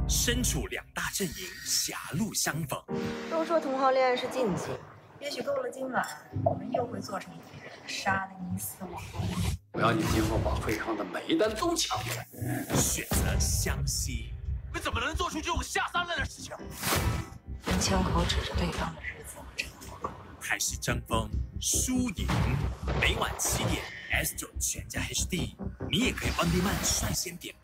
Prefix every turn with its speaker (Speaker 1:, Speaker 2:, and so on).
Speaker 1: 身处两大阵营，狭路相逢。
Speaker 2: 都说同行恋爱是禁忌，
Speaker 3: 也许够了今晚，我们又会做成敌人，杀得你死我活。
Speaker 4: 我要你今后把会上的每一单都抢回来。
Speaker 1: 选择相惜，
Speaker 5: 你怎么能做出这种下三滥的事情？
Speaker 3: 用枪口指着对方的日子，真的不够。
Speaker 1: 还是争锋输赢？每晚7点 S9 全家 HD，你也可以 on demand 率先点播。